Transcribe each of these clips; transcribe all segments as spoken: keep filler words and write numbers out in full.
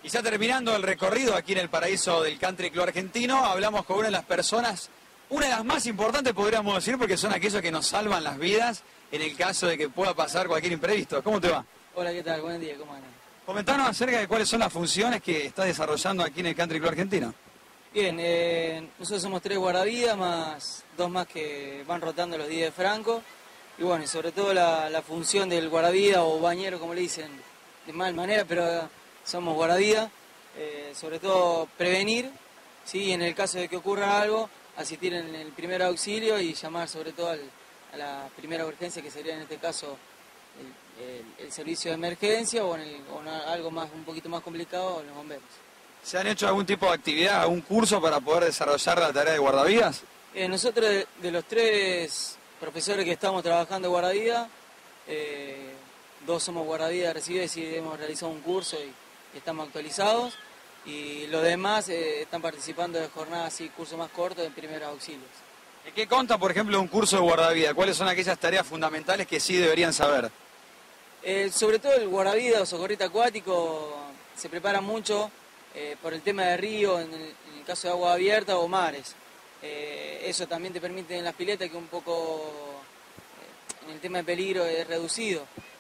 Y ya terminando el recorrido aquí en el paraíso del Country Club argentino, hablamos con una de las personas, una de las más importantes podríamos decir, porque son aquellos que nos salvan las vidas en el caso de que pueda pasar cualquier imprevisto. ¿Cómo te va? Hola, ¿qué tal? Buen día, ¿cómo andan? Comentanos acerca de cuáles son las funciones que estás desarrollando aquí en el Country Club argentino. Bien, eh, nosotros somos tres guardavidas, más dos más que van rotando los días de Franco. Y bueno, y sobre todo la, la función del guardavida o bañero, como le dicen, de mal manera, pero somos guardavidas. Eh, sobre todo prevenir, ¿sí? En el caso de que ocurra algo, asistir en el primer auxilio y llamar sobre todo al, a la primera urgencia, que sería en este caso el, el, el servicio de emergencia, o, en el, o en algo más un poquito más complicado, los bomberos. ¿Se han hecho algún tipo de actividad, algún curso para poder desarrollar la tarea de guardavidas? Eh, nosotros, de, de los tres profesores que estamos trabajando de guardavida, eh, dos somos guardavidas recibidas y hemos realizado un curso y, y estamos actualizados, y los demás eh, están participando de jornadas y cursos más cortos en primeros auxilios. ¿En qué consta, por ejemplo, un curso de guardavidas? ¿Cuáles son aquellas tareas fundamentales que sí deberían saber? Eh, sobre todo el guardavida o socorrista acuático se prepara mucho eh, por el tema de río, en el, en el caso de agua abierta o mares. Eh, eso también te permite en las piletas que un poco eh, en el tema de peligro es reducido.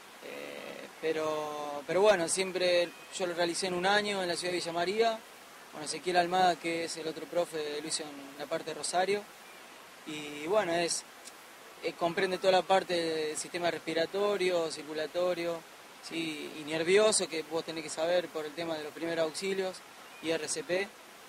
Eh, pero, pero bueno, siempre yo lo realicé en un año en la ciudad de Villa María, con Ezequiel Almada, que es el otro profe, lo hizo en la parte de Rosario. Y bueno, es, es comprende toda la parte del sistema respiratorio, circulatorio, ¿sí? Y nervioso, que vos tenés que saber por el tema de los primeros auxilios y R C P.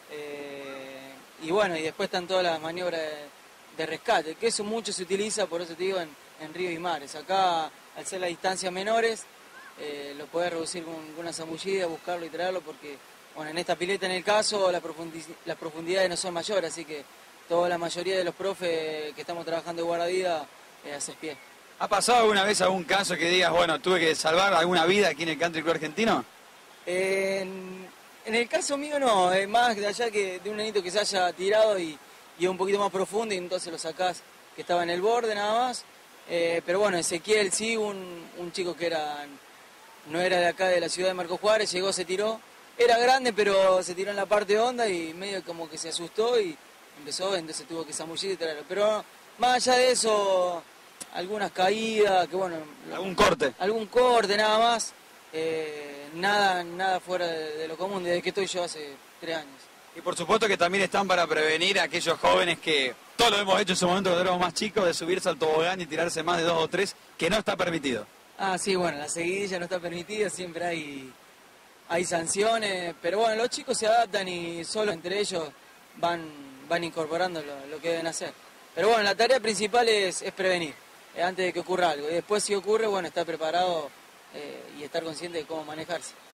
Eh, y bueno, y después están todas las maniobras de, de rescate, que eso mucho se utiliza, por eso te digo, en, en ríos y mares. Acá, al ser las distancias menores, eh, lo podés reducir con, con una zambullida, buscarlo y traerlo, porque bueno, en esta pileta, en el caso, la profundi las profundidades no son mayores, así que toda la mayoría de los profes que estamos trabajando de guardavida eh, haces pie. ¿Ha pasado alguna vez algún caso que digas, bueno, tuve que salvar alguna vida aquí en el Country Club argentino? Eh, en, en el caso mío no, es más de allá que de un nenito que se haya tirado y, y es un poquito más profundo y entonces lo sacás, que estaba en el borde nada más. Eh, pero bueno, Ezequiel sí, un, un chico que era no era de acá de la ciudad de Marcos Juárez, llegó, se tiró. Era grande, pero se tiró en la parte honda y medio como que se asustó y empezó, entonces tuvo que zambullir y traerlo. Pero más allá de eso, algunas caídas, que bueno... ¿Algún corte? Algún corte, nada más. Eh, nada nada fuera de, de lo común, desde que estoy yo hace tres años. Y por supuesto que también están para prevenir a aquellos jóvenes que, todos lo hemos hecho en su momento cuando éramos más chicos, de subirse al tobogán y tirarse más de dos o tres, que no está permitido. Ah, sí, bueno, la seguidilla no está permitida, siempre hay, hay sanciones, pero bueno, los chicos se adaptan y solo entre ellos van, van incorporando lo, lo que deben hacer. Pero bueno, la tarea principal es, es prevenir, eh, antes de que ocurra algo. Y después si ocurre, bueno, estar preparado eh, y estar consciente de cómo manejarse.